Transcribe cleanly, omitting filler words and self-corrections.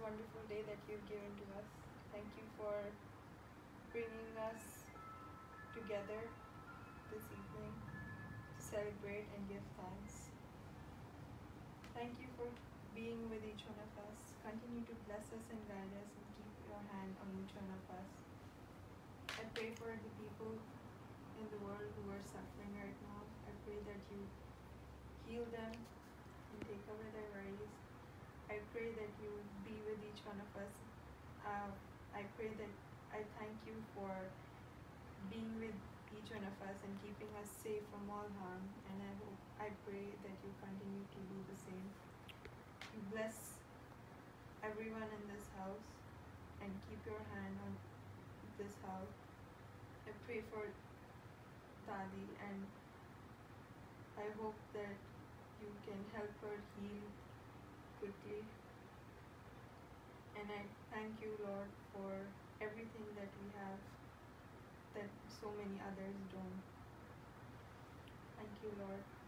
wonderful day that you've given to us. Thank you for bringing us together this evening to celebrate and give thanks. Thank you for being with each one of us. Continue to bless us and guide us and keep your hand on each one of us. I pray for the people in the world who are suffering right now. I pray that you heal them and take away their worries. I pray that you be with each one of us. I thank you for being with each one of us and keeping us safe from all harm. And I pray that you continue to do the same. You bless everyone in this house and keep your hand on this house. I pray for Dadi, and I hope that you can help her heal quickly. And I thank you, Lord, for everything that we have that so many others don't. Thank you, Lord.